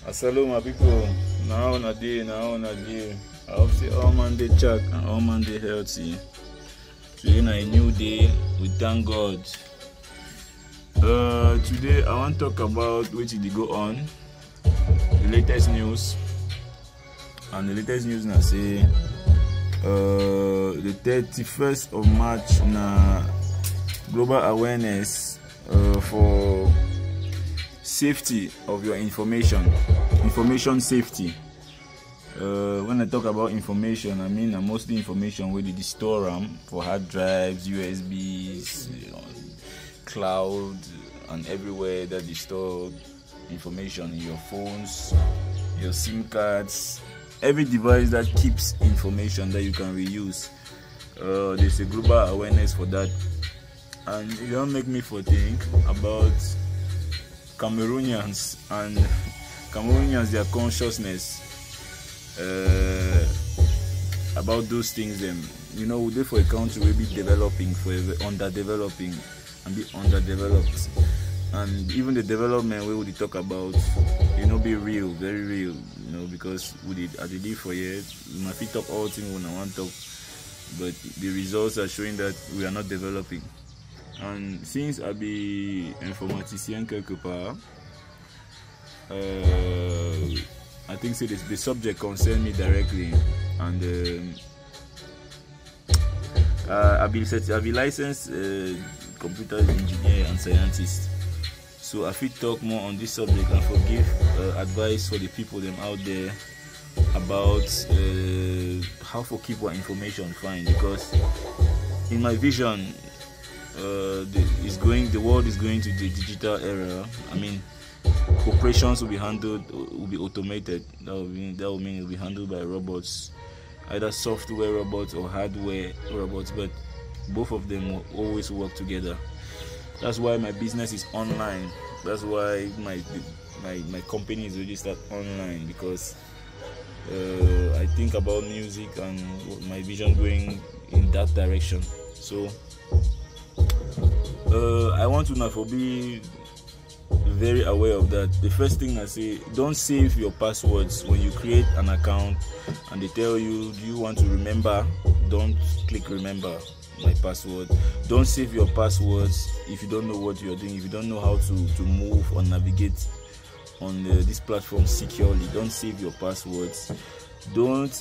Assalamu my people. Now on a day. I hope say all man they chat and all man they healthy. Today na a new day. We thank God. Today I want to talk about what did go on, the latest news, and the latest news na say the 31st of March na global awareness for safety of your information safety. When I talk about information, I mean mostly information where they store them for hard drives, USBs, cloud, and everywhere that they store information in your phones, your SIM cards, every device that keeps information that you can reuse. There's a global awareness for that, and it don't make me think about Cameroonians and their consciousness about those things. We live for a country will be developing, for underdeveloping and be underdeveloped, and even the development we would talk about, be real, very real, because we did at the day for years we might talk all things when I want to talk, but the results are showing that we are not developing. And since I be informaticien quelque part, I think the subject concern me directly, and I be licensed computer engineer and scientist. So I feel talk more on this subject and give advice for the people them out there about how to keep our information fine, because in my vision, the world is going to the digital era. I mean, operations will be automated. That will mean it will be handled by robots, either software robots or hardware robots, but both of them will always work together. That's why my business is online. That's why my company is registered online, because I think about music and my vision going in that direction. So I want to now be very aware of that. The first thing I say, don't save your passwords when you create an account and they tell you, do you want to remember? Don't click remember my password. Don't save your passwords if you don't know what you're doing, if you don't know how to move or navigate on this platform securely. Don't save your passwords. Don't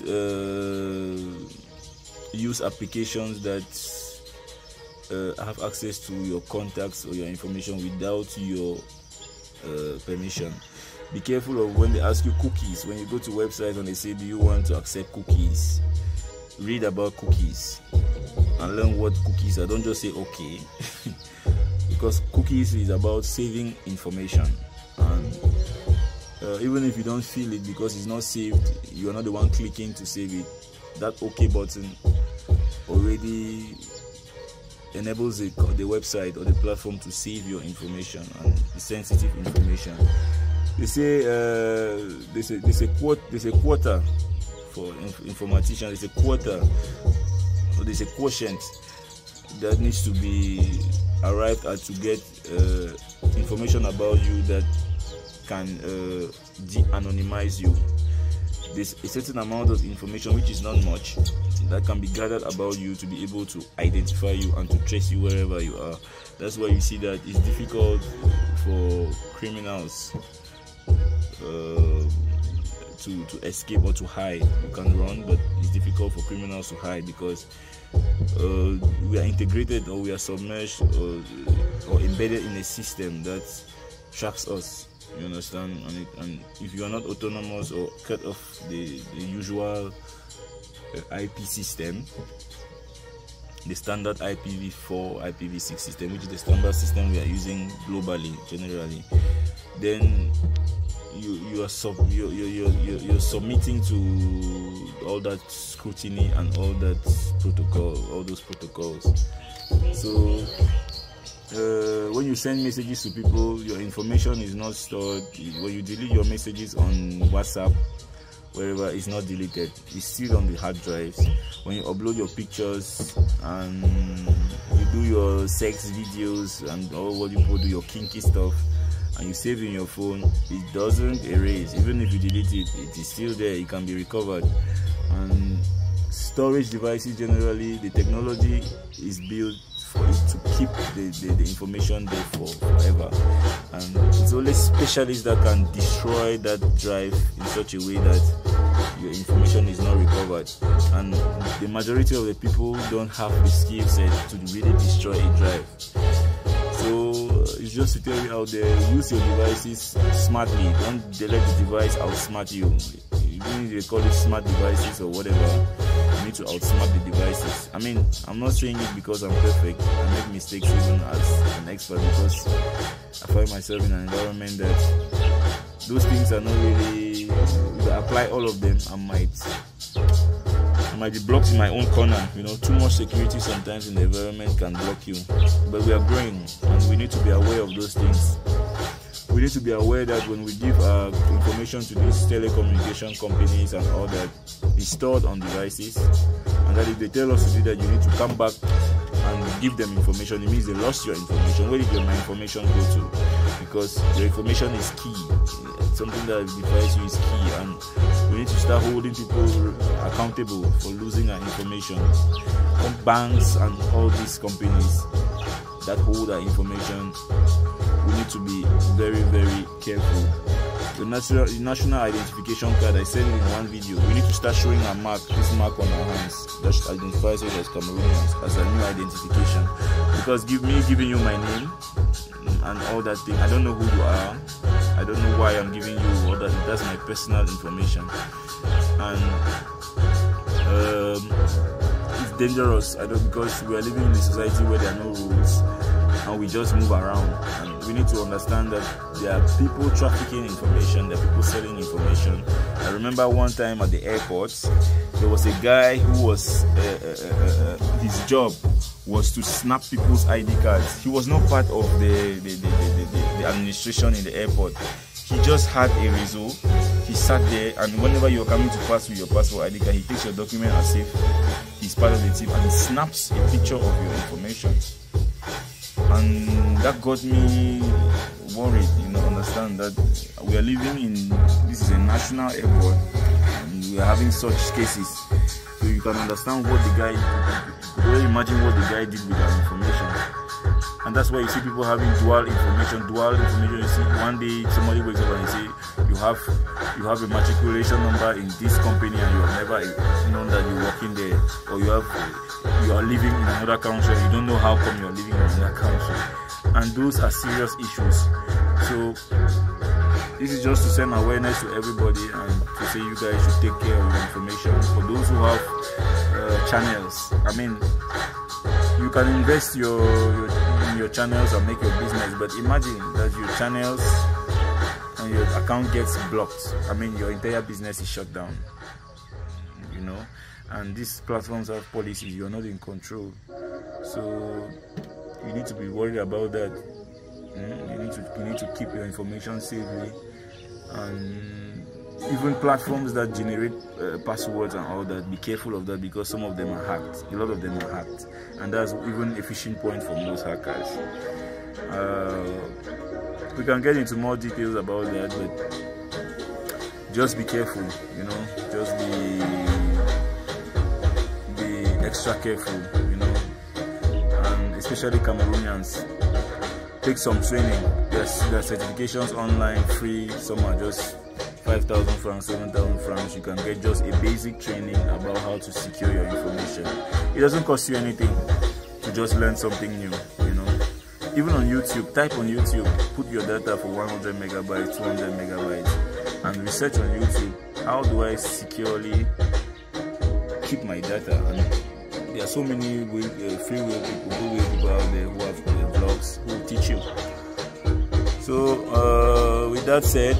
use applications that have access to your contacts or your information without your permission. Be careful of when they ask you cookies. When you go to websites and they say, do you want to accept cookies? Read about cookies and learn what cookies are. Don't just say okay. Because cookies is about saving information, and even if you don't feel it because it's not saved, you're not the one clicking to save it, that okay button already enables the website or the platform to save your information and sensitive information. They say there's a quota for informaticians. There's a quota, or there's a quotient that needs to be arrived at to get information about you that can de-anonymize you. There's a certain amount of information, which is not much, that can be gathered about you to be able to identify you and to trace you wherever you are. That's why you see that it's difficult for criminals to escape or to hide. You can run, but it's difficult for criminals to hide because we are integrated, or we are submerged or embedded in a system that tracks us. You understand? And if you are not autonomous or cut off the usual IP system, the standard IPv4, IPv6 system, which is the standard system we are using globally, generally, then you're submitting to all that scrutiny and all those protocols. So when you send messages to people, your information is not stored. When you delete your messages on WhatsApp, wherever, it's not deleted, it's still on the hard drives. When you upload your pictures and you do your sex videos and all what you do, your kinky stuff, and you save in your phone, it doesn't erase. Even if you delete it, it is still there, it can be recovered. And storage devices, generally the technology is built for it to keep the information there for forever, and it's only specialists that can destroy that drive in such a way that your information is not recovered. And the majority of the people don't have the skill set to really destroy a drive. So it's just to tell you out there, use your devices smartly. Don't let the device outsmart you. Even if they call it smart devices or whatever, you need to outsmart the devices. I mean, I'm not saying it because I'm perfect. I make mistakes even as an expert, because I find myself in an environment that those things are not really, if I apply all of them, I might be blocked in my own corner. You know, too much security sometimes in the environment can block you. But we are growing, and we need to be aware of those things. We need to be aware that when we give information to these telecommunication companies and all that, it's stored on devices, and that if they tell us to do that, you need to come back and give them information. It means they lost your information. Where did my information go to? Because your information is key. Something that device you is key, and we need to start holding people accountable for losing our information. Banks and all these companies that hold our information, we need to be very, very careful. The national identification card, I said it in one video, we need to start showing a mark, this mark on our hands that identifies us as Cameroonians, as a new identification. Because me giving you my name and all that thing, I don't know who you are, I don't know why I'm giving you all that. That's my personal information, and it's dangerous. Because we are living in a society where there are no rules, and we just move around. And we need to understand that there are people trafficking information, there are people selling information. I remember one time at the airport, there was a guy who was his job was to snap people's ID cards. He was not part of the administration in the airport. He just had a result. He sat there, and whenever you're coming to pass with your passport ID card, he takes your document as if he's part of the team, and he snaps a picture of your information. And that got me worried. You know, understand that we are living in, this is a national airport, and we are having such cases. So you can understand what the guy, you can imagine what the guy did with our information. And that's why you see people having dual information. You see, one day somebody wakes up and you say you have a matriculation number in this company, and you have never known that you're working there, or you are living in another country, you don't know how come you're living in another country. And those are serious issues. So this is just to send awareness to everybody, and to say you guys should take care of your information. For those who have channels, I mean, you can invest in your channels and make your business, but imagine that your channels and your account gets blocked. I mean, your entire business is shut down, you know. And these platforms have policies, you're not in control, so you need to be worried about that. You need to keep your information safely. And even platforms that generate passwords and all that, be careful of that, because some of them are hacked. A lot of them are hacked, and that's even a phishing point for most hackers. We can get into more details about that, but just be careful. You know, just be extra careful. You know, and especially Cameroonians, take some training. There are certifications online, free. Some are just 5,000 francs, 7,000 francs. You can get just a basic training about how to secure your information. It doesn't cost you anything to just learn something new, you know. Even on YouTube, type on YouTube, put your data for 100 megabytes, 200 megabytes, and research on YouTube, how do I securely keep my data? And there are so many freeware people out there who have blogs who will teach you. So with that said,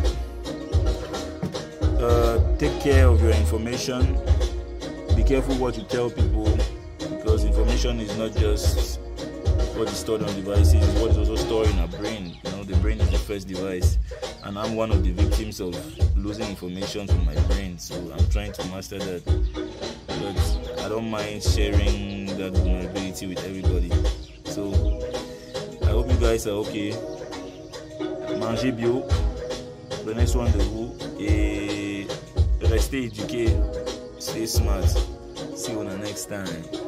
take care of your information. Be careful what you tell people, because information is not just what is stored on devices, it's what is also stored in our brain. You know, the brain is the first device, and I'm one of the victims of losing information from my brain. So I'm trying to master that, but I don't mind sharing that vulnerability with everybody. So I hope you guys are okay. mangez bio, prenez soin de vous et restez éduqués. Stay smart. See you on the next time.